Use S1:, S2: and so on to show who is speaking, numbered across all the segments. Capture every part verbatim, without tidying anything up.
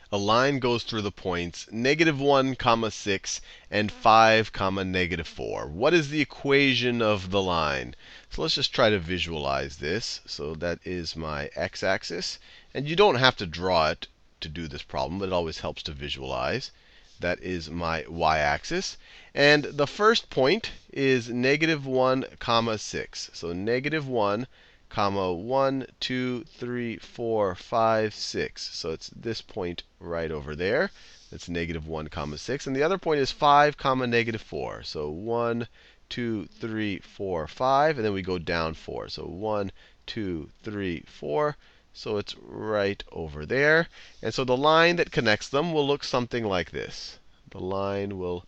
S1: a line goes through the points negative one comma six and five comma negative four. What is the equation of the line? So let's just try to visualize this. So that is my x-axis. And you don't have to draw it to do this problem, but it always helps to visualize. That is my y-axis. And the first point is negative one comma six. So negative one comma one, two, three, four, five, six. So it's this point right over there. That's negative one comma six. And the other point is five comma negative four. So one, two, three, four, five. And then we go down four. So one, two, three, four. So it's right over there. And so the line that connects them will look something like this. The line will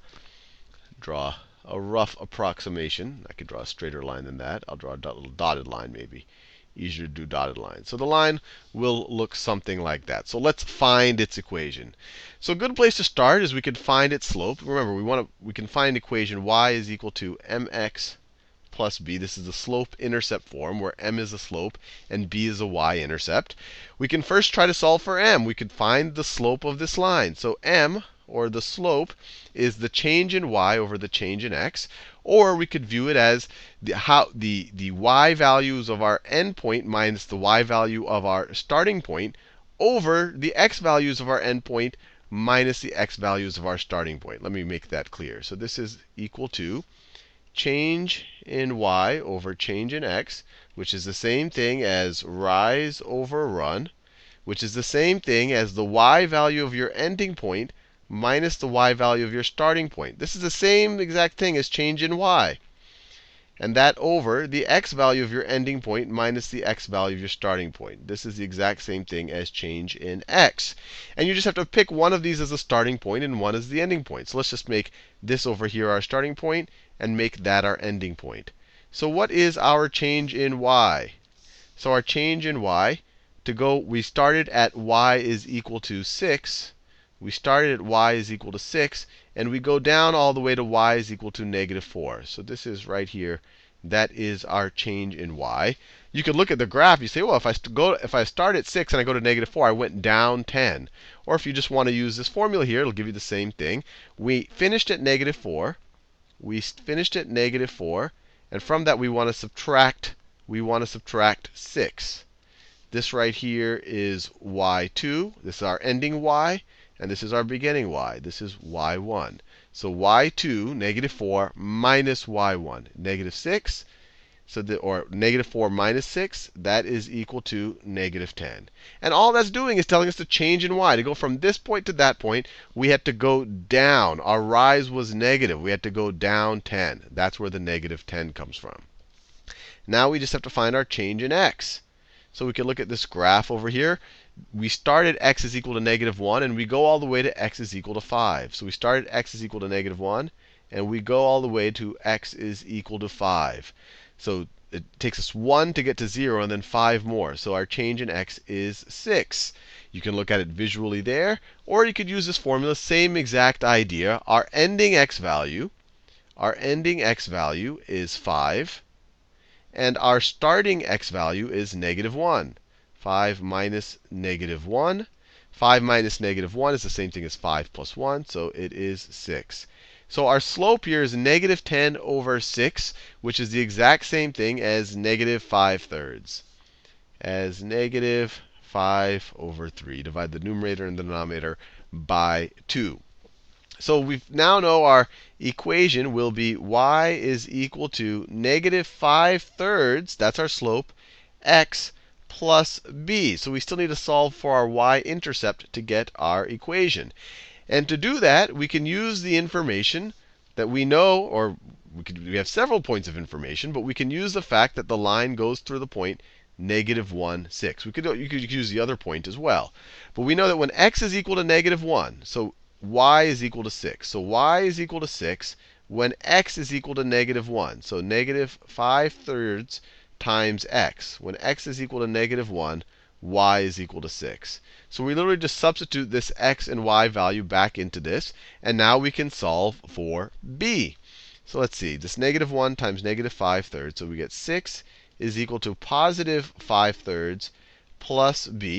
S1: draw a rough approximation. I could draw a straighter line than that. I'll draw a little dotted line maybe. Easier to do dotted lines. So the line will look something like that. So let's find its equation. So a good place to start is we could find its slope. Remember, we want to we can find equation y is equal to mx plus b. This is the slope-intercept form, where m is the slope and b is a y-intercept. We can first try to solve for m. We could find the slope of this line. So m, or the slope, is the change in y over the change in x. Or we could view it as the, how, the, the y values of our endpoint minus the y value of our starting point over the x values of our endpoint minus the x values of our starting point. Let me make that clear. So this is equal to change in y over change in x, which is the same thing as rise over run, which is the same thing as the y value of your ending point minus the y value of your starting point. This is the same exact thing as change in y. And that over the x value of your ending point minus the x value of your starting point. This is the exact same thing as change in x. And you just have to pick one of these as a starting point and one as the ending point. So let's just make this over here our starting point and make that our ending point. So what is our change in y? So our change in y, to go, we started at y is equal to six. We started at y is equal to six, and we go down all the way to y is equal to negative four. So this is right here. That is our change in y. You could look at the graph. You say, well, if I go, if I start at six and I go to negative four, I went down ten. Or if you just want to use this formula here, it'll give you the same thing. We finished at negative four. We finished at negative four. And from that, we want to subtract. We want to subtract six. This right here is y two. This is our ending y. And this is our beginning y. This is y one. So y two, negative four, minus y one, negative six. So the, or negative four minus six, that is equal to negative ten. And all that's doing is telling us to change in y. To go from this point to that point, we had to go down. Our rise was negative. We had to go down ten. That's where the negative ten comes from. Now we just have to find our change in x. So we can look at this graph over here. We start at x is equal to negative one, and we go all the way to x is equal to five. So we start at x is equal to negative one, and we go all the way to x is equal to five. So it takes us one to get to zero, and then five more. So our change in x is six. You can look at it visually there, or you could use this formula, same exact idea. Our ending x value, our ending x value is five, and our starting x value is negative one. five minus negative one. five minus negative one is the same thing as five plus one, so it is six. So our slope here is negative ten over six, which is the exact same thing as negative five thirds. As negative five over three. Divide the numerator and the denominator by two. So we now know our equation will be y is equal to negative five thirds, that's our slope, x plus b. So we still need to solve for our y-intercept to get our equation. And to do that, we can use the information that we know, or we, could, we have several points of information, but we can use the fact that the line goes through the point negative one, six. We could, you could use the other point as well. But we know that when x is equal to negative one, so y is equal to six. So y is equal to six when x is equal to negative one. So negative five thirds times x. When x is equal to negative one, y is equal to six. So we literally just substitute this x and y value back into this. And now we can solve for b. So let's see. This negative one times negative five thirds. So we get six is equal to positive five thirds plus b.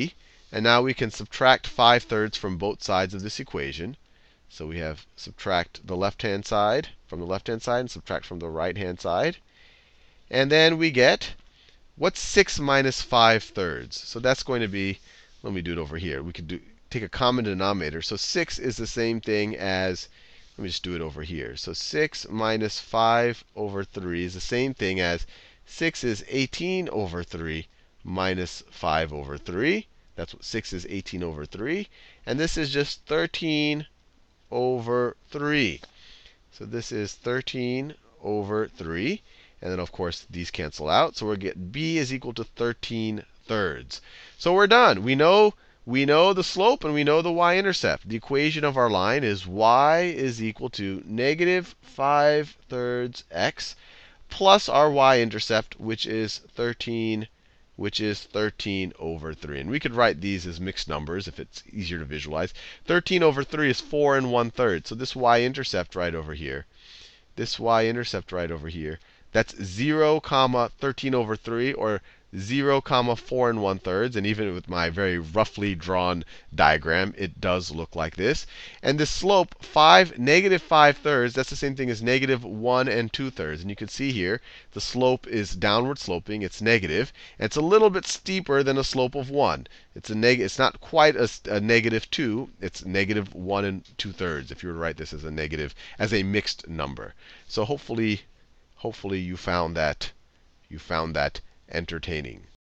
S1: And now we can subtract five thirds from both sides of this equation. So we have subtract the left-hand side from the left-hand side and subtract from the right-hand side. And then we get, what's six minus five thirds? So that's going to be, let me do it over here. We could do, take a common denominator. So six is the same thing as, let me just do it over here. So six minus five over three is the same thing as six is eighteen over three minus five over three. That's what six is, eighteen over three. And this is just thirteen over three. So this is thirteen over three. And then, of course, these cancel out. So we'll get b is equal to thirteen thirds. So we're done. We know, we know the slope and we know the y-intercept. The equation of our line is y is equal to negative five thirds x plus our y-intercept, which is thirteen which is thirteen over three. And we could write these as mixed numbers if it's easier to visualize. thirteen over three is four and one third. So this y-intercept right over here, this y-intercept right over here, that's zero comma thirteen over three, or zero comma four and one thirds. And even with my very roughly drawn diagram, it does look like this. And the slope, five, negative five thirds, that's the same thing as negative one and two thirds. And you can see here, the slope is downward sloping. It's negative. And it's a little bit steeper than a slope of one. It's a neg it's not quite a, a negative two. It's negative one and two thirds, if you were to write this as a negative, as a mixed number. So hopefully, hopefully you found that you found that entertaining.